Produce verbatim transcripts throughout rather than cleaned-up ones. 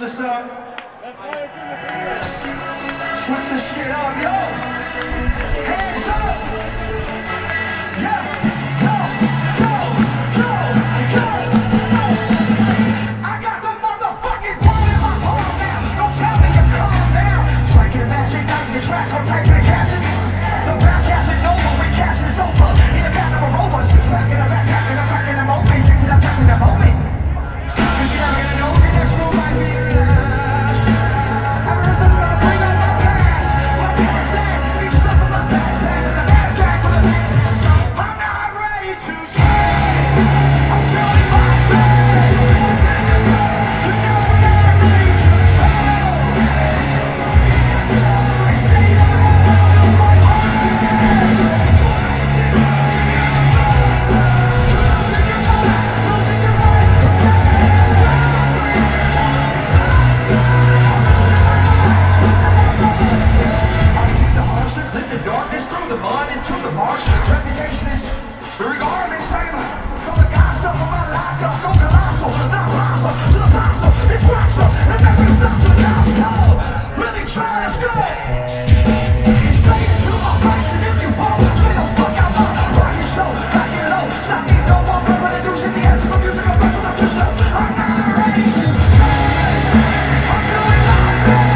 this up. That's why it's in the video. Switch this shit up, yo. Hands up. Yeah. Go, go, go, go. I got the motherfucking phone in my palm now. Don't tell me to calm down. Strike your magic, night your track, or take the cash. The broadcast is over, when cash is over. In the back of a rover, switch back in the back, back in the back in the moment. Six in the back in the moment. Cause you're not gonna know the next room might be your last. Ever since I'm gonna bring out my past. My parents said, beat yourself on my past. Pass in the last track with a man. I'm not ready to change. I'm doing my thing. You know I'm not ready to change. I stay down on my darkness through the mud into the marsh. Reputation is regardless same. So the gossip of my life up, go colossal, not colossal, to the apostle, this roster, and never stop to the house, go. Really try to stay. Say it to my face, and if you won't, get the fuck out my rocket show. Got you low, stop me, no one but when I do shit, the essence of music, I'm back with the push up. I'm not ready to stay. I'm doing my thing.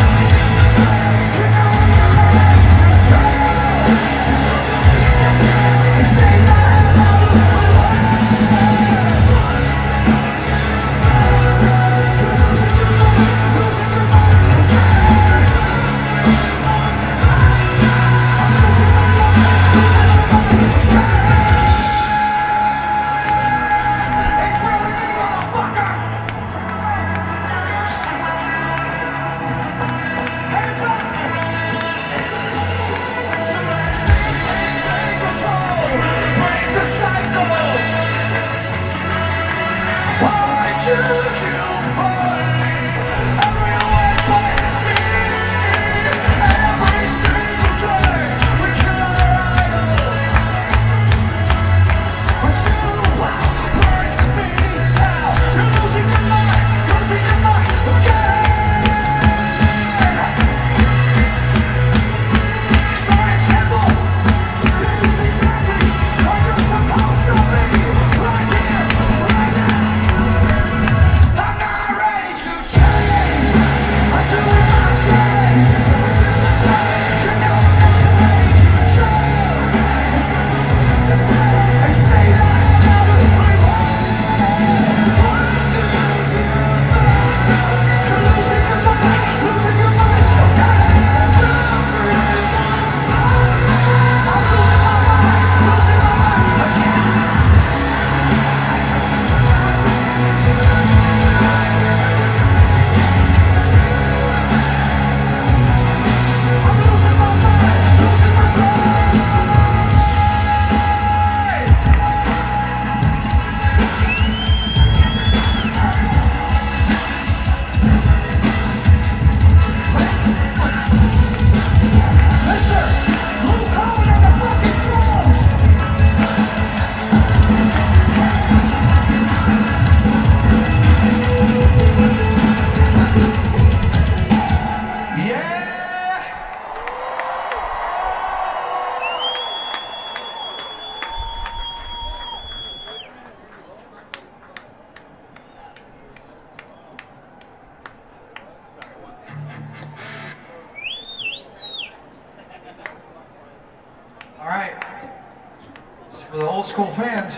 For the old school fans.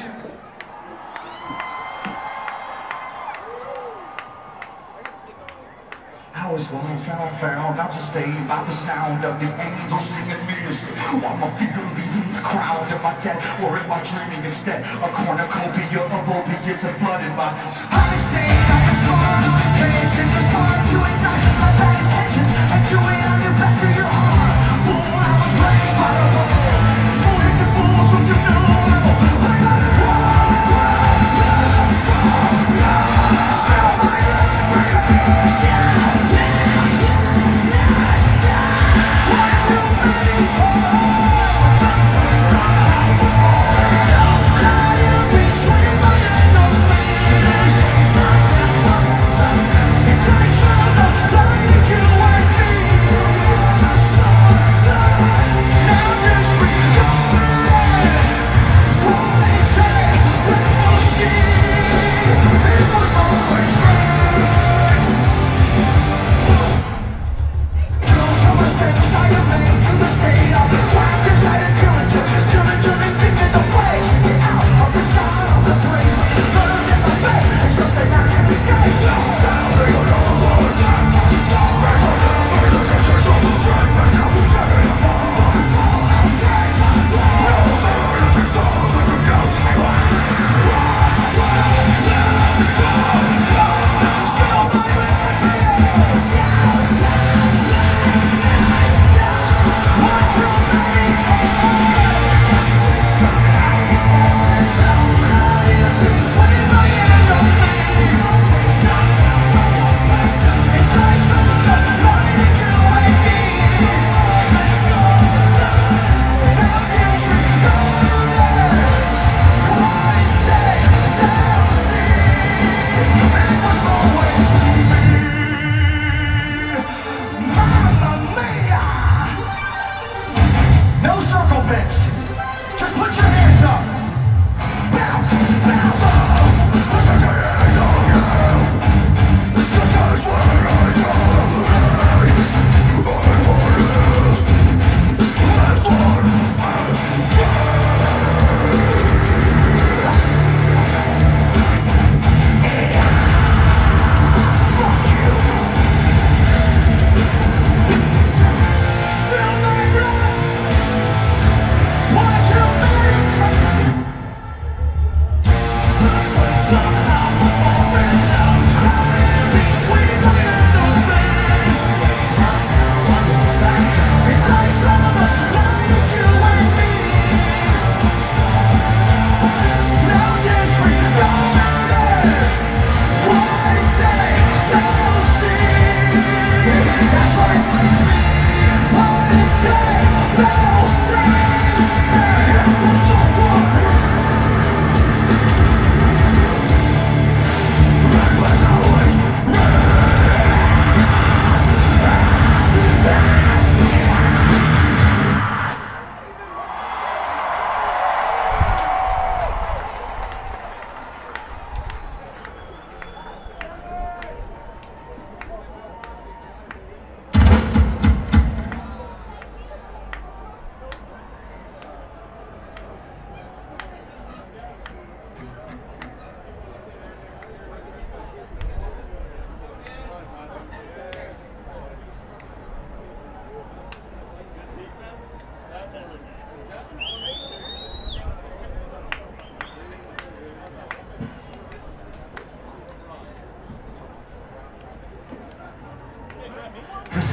I was once found, I'm sustained by the sound of the angels singing music, while my feet are leaving the crowd. Am I dead or am I dreaming instead? A cornucopia of opiates have flooded my I'm insane, I am smart on intentions, respond to ignite my bad intentions, and do it on your best for your heart. Born, I was raised by the Lord. Boys and fools from the new level. I got it wrong, wrong, wrong, wrong, wrong. Spell my information. One too many times. Somehow we're falling out. Tired between my enemies. It takes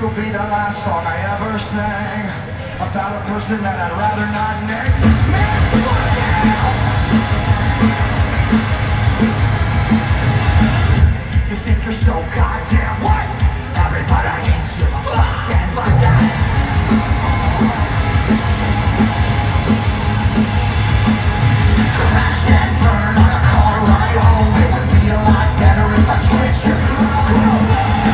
will be the last song I ever sang about a person that I'd rather not name. Man, fuck you! You think you're so goddamn what? Everybody hates you. Fuck that, fuck that. Crash and burn on a car ride home. It would be a lot better if I switched your clothes.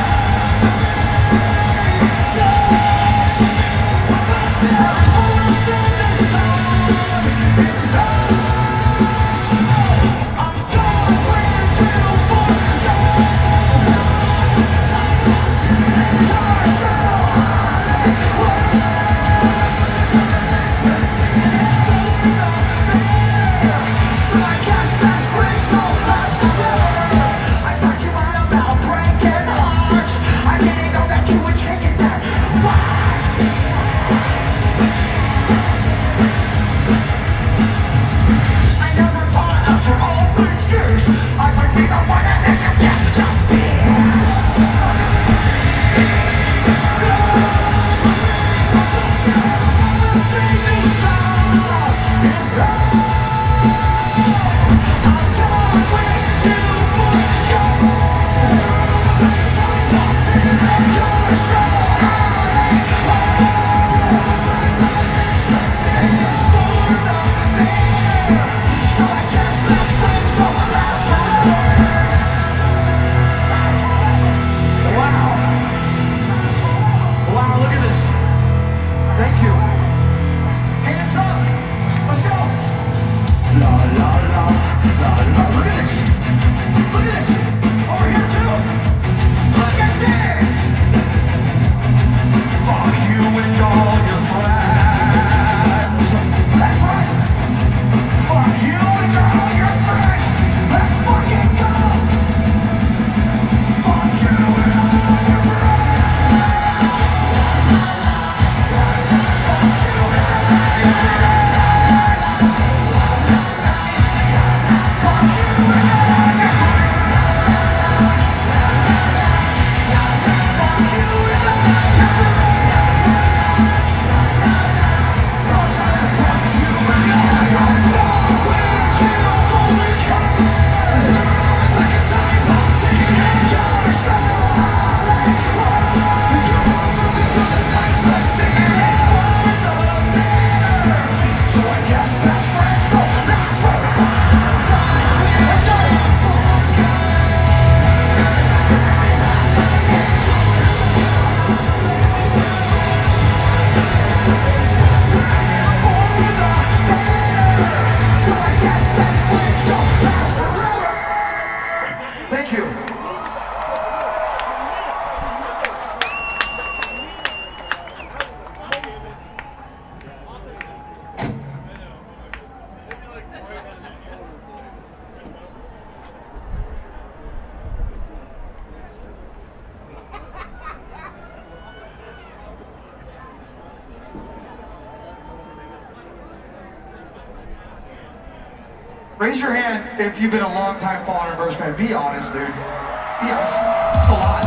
Raise your hand if you've been a long time following Verse fan. Be honest, dude. Be honest. That's a lot.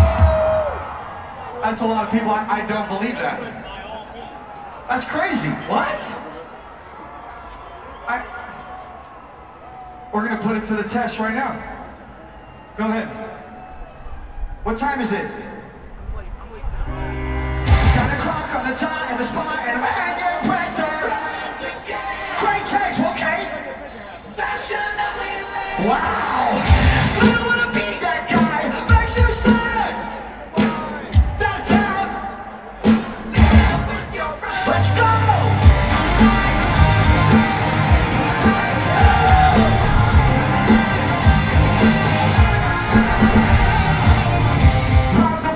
That's a lot of people. I, I don't believe that. That's crazy. What? I. We're gonna put it to the test right now. Go ahead. What time is it? Seven o'clock on the dot and the spot and I'm at your breakthrough. Great taste, okay? Fashionably late. Wow! I don't wanna be that guy. Makes you sad. That town. Let's go! Round the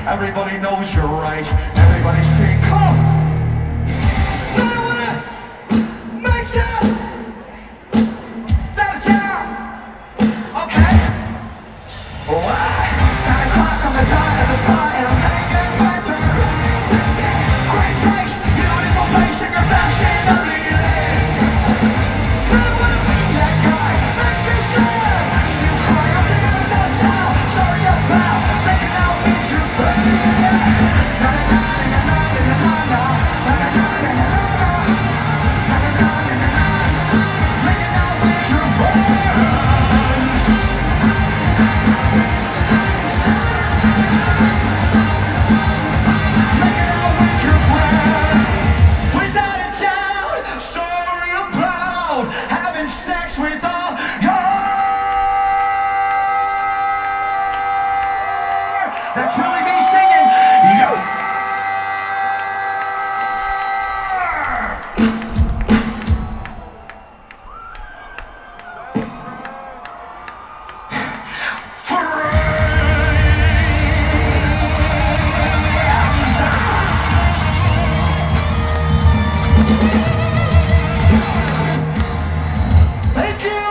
Everybody knows you're right. Everybody sing, come! No one makes it! That a town! Okay. Why? Nine o'clock on the dot at the spot, and I'm hanging right there. Great place, beautiful place, and you're fashionably late. I wanna be that guy, makes you sad. You cry out to get us out of town. Sorry about making out with your friends. Na na na na na na na na na na na na na na na na na. Making out with your friends. Making out with your friends. Without a doubt, sorry about having sex with all your. That's really me singing. Yo. Thank you.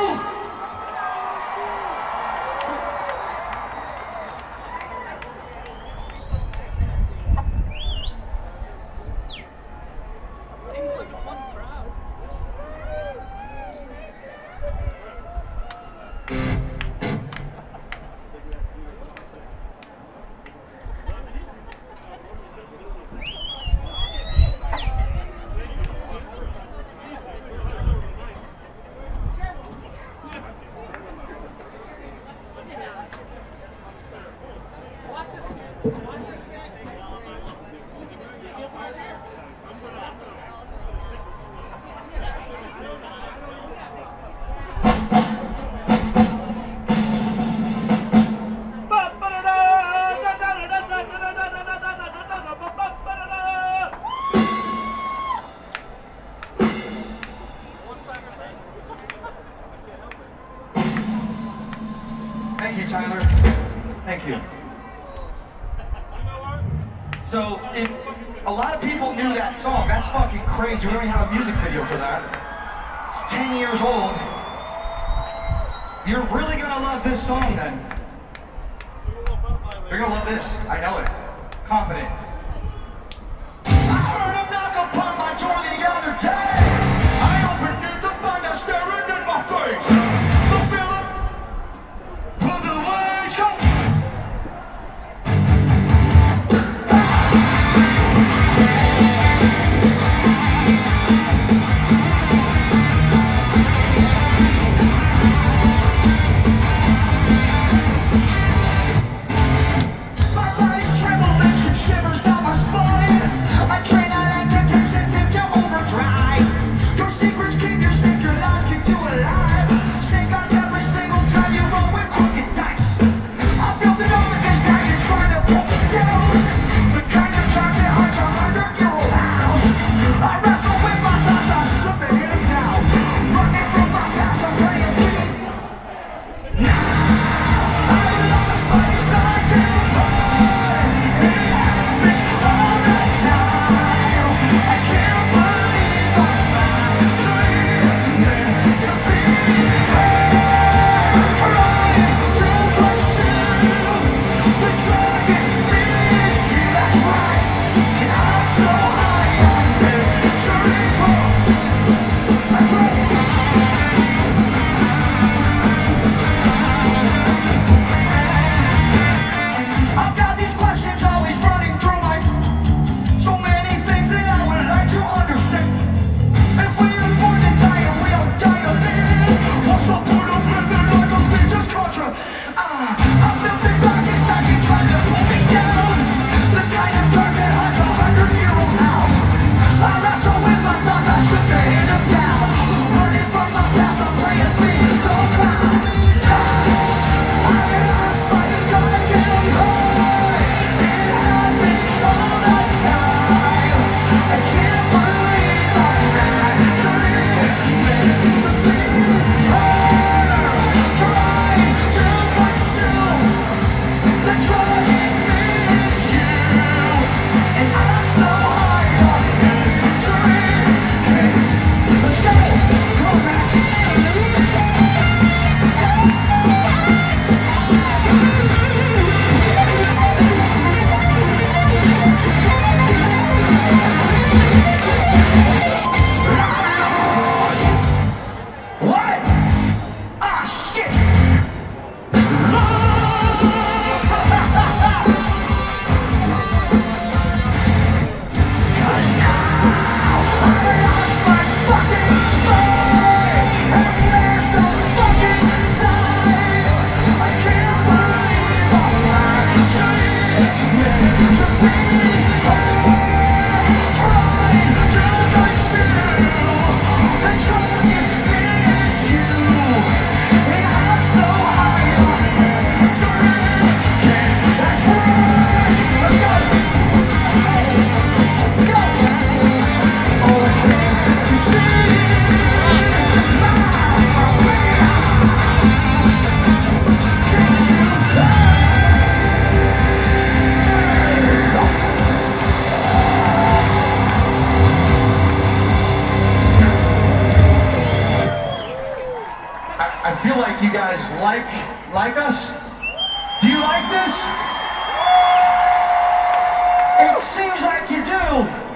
Seems like a fun crowd. Thank you, Tyler. Thank you. So, if a lot of people knew that song, that's fucking crazy. We don't even have a music video for that. It's ten years old. You're really gonna love this song then. You're gonna love this. I know it. Confident. I heard him knock upon my door the other day. I opened it to find out staring in my face. The villain. Pull the waves, go! My body's trembling and shivers down my spine. I train, I like to sensitive to overdrive.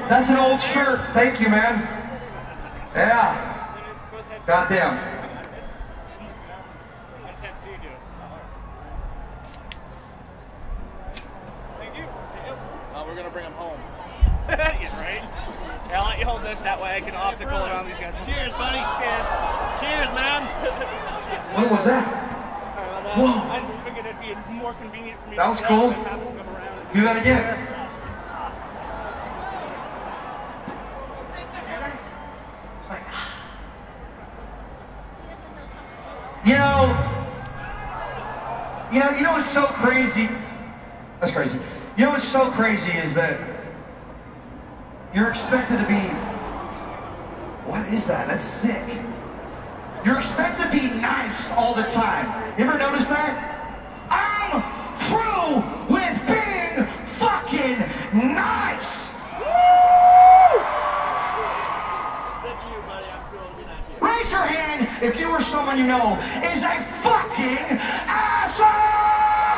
That's an old shirt. Thank you, man. Yeah. Goddamn. I just had Sue do it. Thank you. Uh, we're gonna bring him home. Yeah, right? Yeah, I'll let you hold this, that way I can obstacle around these guys. Cheers, buddy. Cheers. Cheers, man. What was that? Sorry about that. Whoa. I just figured it'd be more convenient for me That to was grab cool. and have them come around and Do that again. It's like, you know, you know, you know what's so crazy? That's crazy. You know what's so crazy is that you're expected to be, what is that? That's sick. You're expected to be nice all the time. You ever notice that? I'm through with being fucking nice. Woo! Except you, buddy. I'm too old to be nice here. Raise your hand if you or someone you know is a fucking asshole!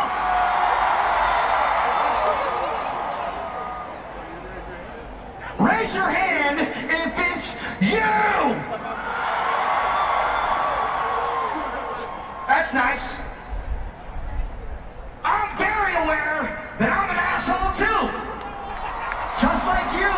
Raise your hand if it's you! That's nice. I'm very aware that I'm an asshole too. Just like you.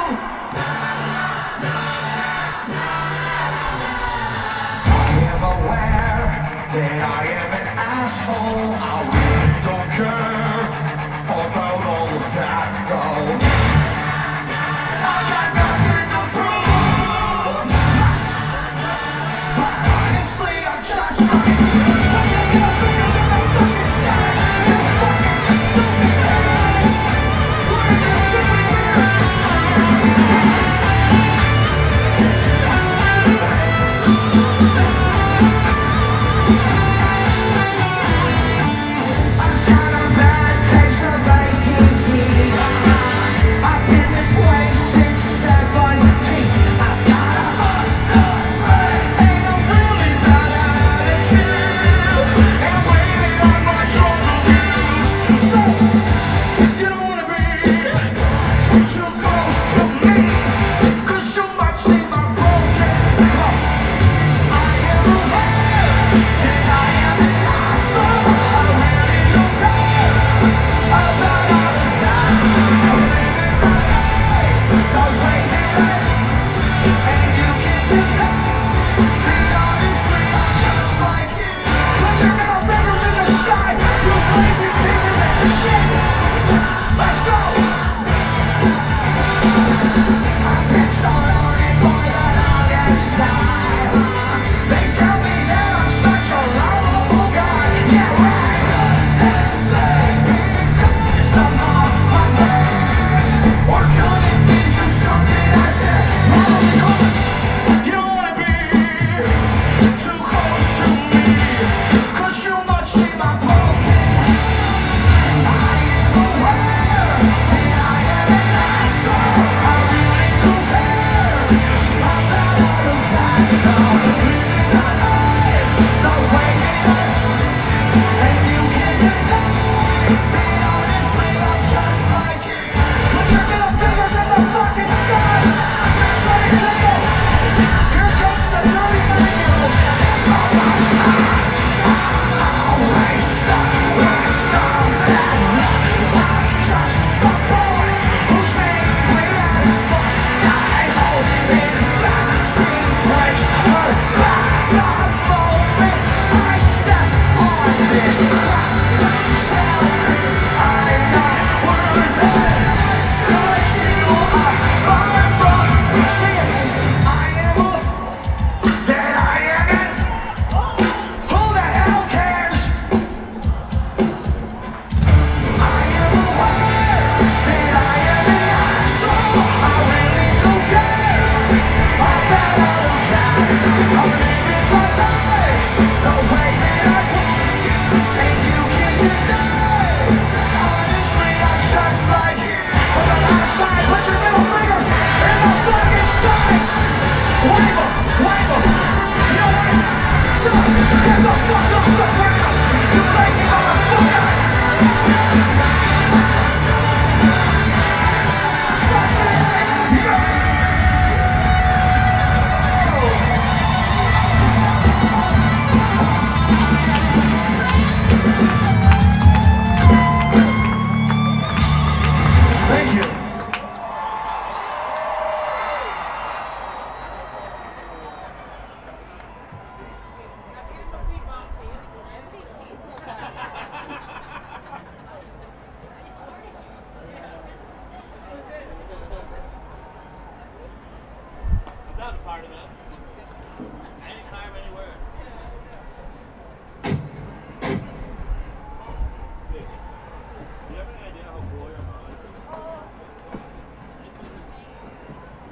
I am aware that I am an asshole. I really don't care about all of that though. I got nothing to prove. But honestly, I'm just like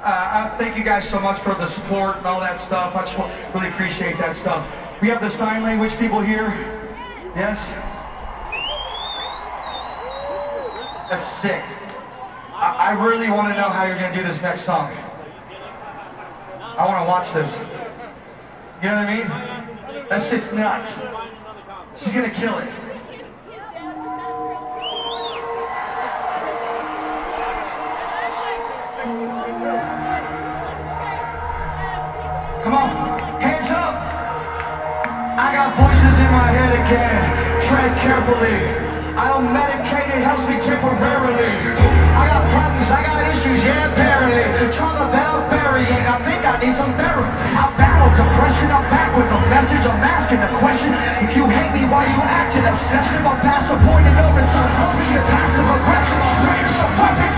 Uh, I thank you guys so much for the support and all that stuff. I just really appreciate that stuff. We have the sign language people here. Yes? That's sick. I, I really want to know how you're going to do this next song. I want to watch this. You know what I mean? That shit's nuts. She's going to kill it. Come on, hands up. I got voices in my head again. Tread carefully. I am medicated, helps me temporarily. I got problems, I got issues, yeah, apparently. Trauma that I'm burying, I think I need some therapy. I battle depression, I'm back with a message. I'm asking a question. If you hate me, why you acting obsessive? I'm past the point of no return. Don't be a passive aggressive. I'm bringing some weapons.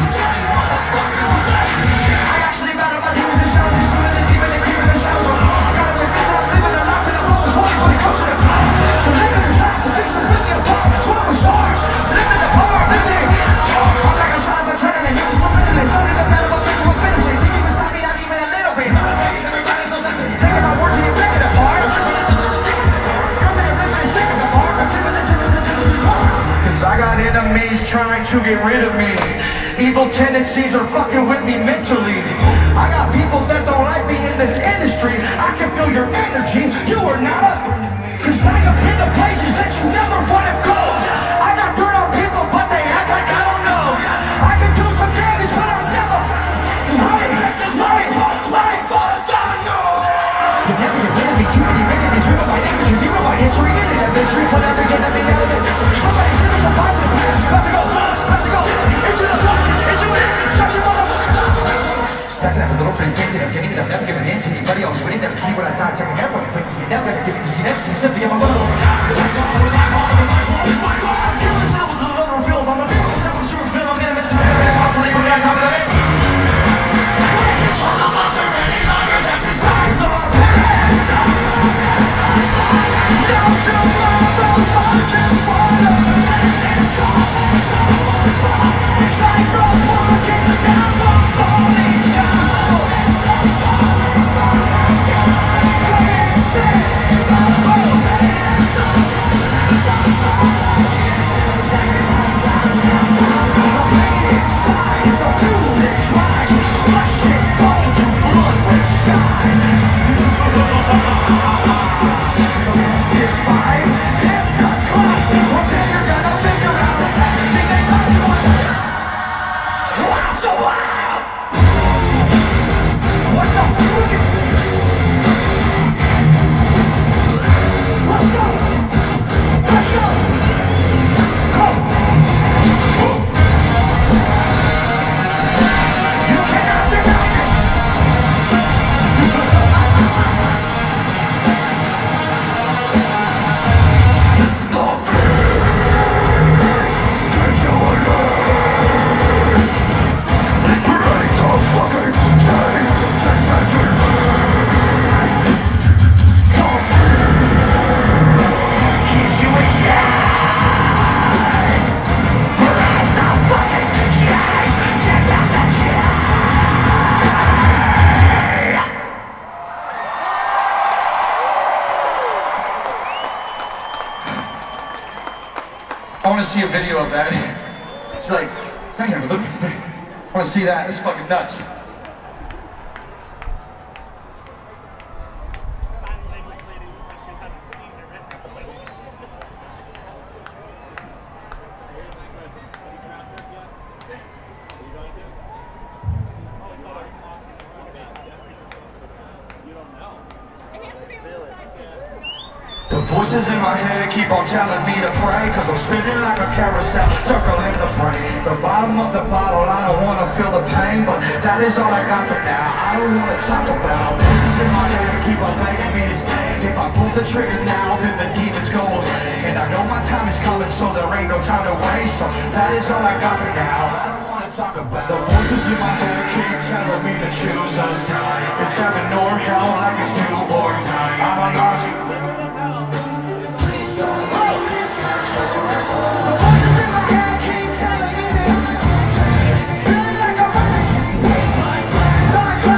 I actually battle my demons and shadows. It's sooner than demon and demon and shadows. I gotta admit that I'm living a life and I'm always wanting when it comes to the power. The living is out to fix the really apart. That's what I'm stars. Living the power, living. I'm like a shot of adrenaline. This is something that's turning the battle of bitch will finish it. Think you can stop me, not even a little bit. Everybody's so sensitive. Taking my words and you break it apart. Coming and ripping and sticking apart. Cause I got enemies trying to get rid of me. Evil tendencies are fucking with me mentally. I got people that don't like me in this industry. I can feel your energy. You are not a friend to me. Cause I have been to places that you never wanna go. I got dirt on people, but they act like I don't know. I can do some damage, but I'll never lying. That's just lying. Lying for a domino. You never get rid of me. Too many enemies. Remember my imagery. You know my history. Into that mystery. Put every enemy out of it. Somebody send me some positive news. About to go. About to go. Into the dark. Stacking up a little pretty taking it, getting it up, never giving in to anybody else. Winning, never keep what I thought, checking everybody, but you never gonna give it because you never see Cynthia, my mother. I was a little real, I'm a little I was sure real, I'm gonna miss it. I'll tell you what that's how it is. I'm not sure any longer that's inside the past. No tomorrow's I just wanna take this call. It's like road walking, now I'm falling down. I want to see a video of that. She's like, I want to see that. It's fucking nuts. The voices in my head keep on telling me to pray, cause I'm spinning like a carousel, circling the brain. The bottom of the bottle, I don't wanna feel the pain, but that is all I got for now. I don't wanna talk about voices in my head keep on begging me to stay. If I pull the trigger now, then the demons go away. And I know my time is coming, so there ain't no time to waste. So that is all I got for now. I don't wanna talk about the voices in my head keep telling me to choose a side. It's heaven or hell, like it's do or die. I'm a lost. Like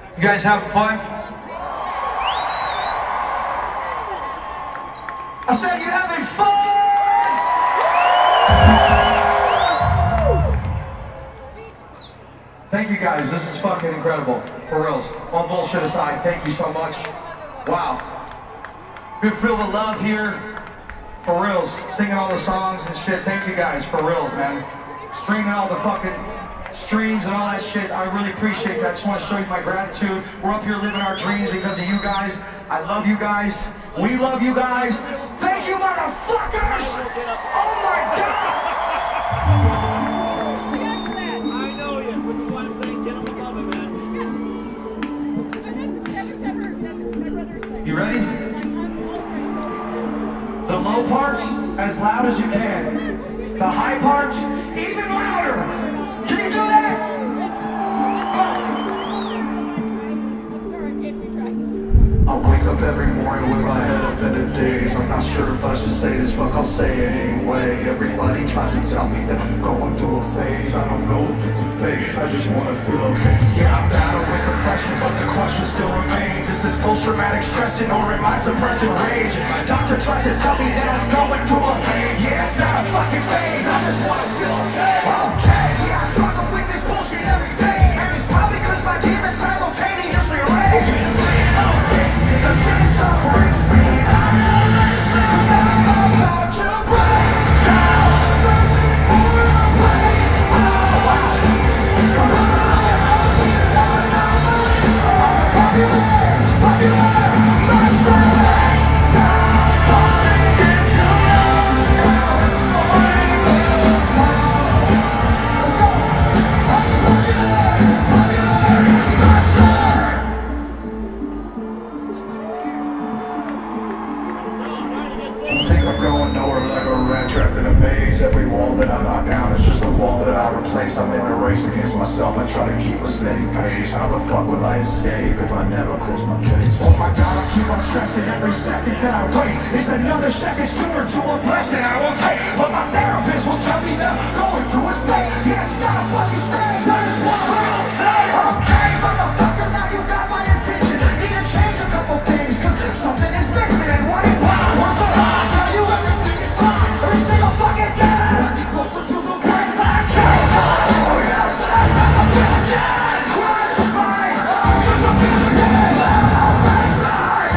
You guys having fun? I said you having fun? Thank you guys, this is fucking incredible. For reals. All bullshit aside, thank you so much. Wow. Good feel the love here. For reals. Singing all the songs and shit. Thank you guys, for reals, man. Streaming all the fucking streams and all that shit. I really appreciate that. I just want to show you my gratitude. We're up here living our dreams because of you guys. I love you guys. We love you guys. Thank you, motherfuckers! Oh my god! I know you, which is why I'm saying get him above it, man. You ready? The low parts, as loud as you can. The high parts, even louder. Can you do that? I wake up every morning with my head up in the daze. I'm not sure if I should say this, fuck, I'll say it anyway. Everybody tries to tell me that I'm going through a phase. I don't know if it's a phase, I just wanna feel okay. Yeah, I'm battling depression, but the question still remains. Is this post-traumatic stressing or am I suppressing rage? My doctor tries to tell me that I'm going through a phase. Yeah, it's not a fucking phase, I just wanna feel okay. Okay, yeah, I struggle with this bullshit every day. And it's probably cause my demons simultaneously rage. It's a sense of breaks me out. I'm about to break down. Searching for a way out. Popular, popular, monster break down. Falling into love. Let's go. Popular, popular, monster. I think I'm going nowhere like a rat trapped in a maze. Every wall that I knock down is just a wall that I replace. I'm in a race against myself, I try to keep a steady pace. How the fuck will I escape if I never close my case? Oh my god, I keep on stressing every second that I waste. It's another second sooner to a blessing I won't take. But my therapist will tell me that I'm going through a stage. Yeah, it's not a fucking stage, I just want to feel safe. Okay, motherfucker, now you got my attention. Need to change a couple things, cause something is missing. And what is wrong? What's wrong? I'll tell you everything is fine. Every single fucking day. I'll get closer to the great black cave. Oh yes, I'm feeling dead. Where's the fight? Cause I'm feeling dead. Let's ride.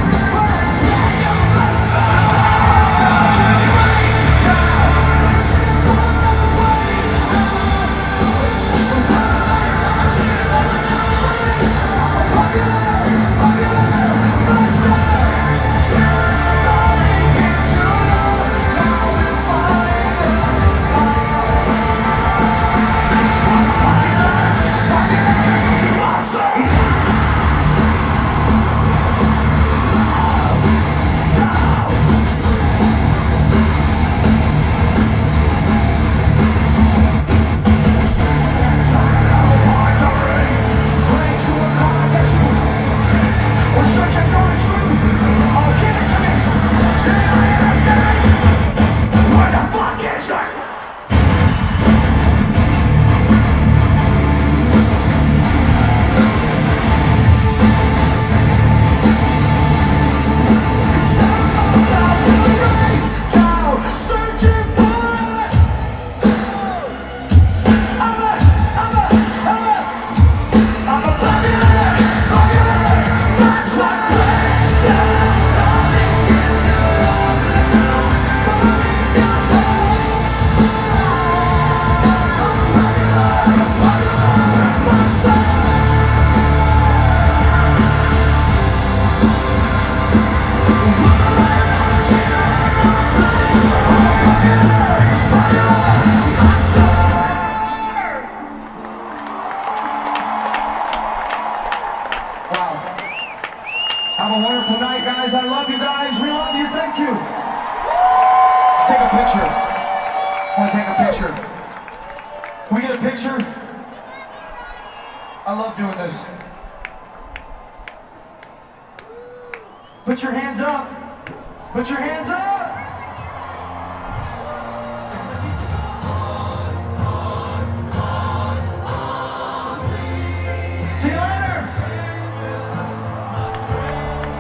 Have a wonderful night, guys. I love you guys. We love you. Thank you. Let's take a picture. I want to take a picture. Can we get a picture? I love doing this. Put your hands up. Put your hands up.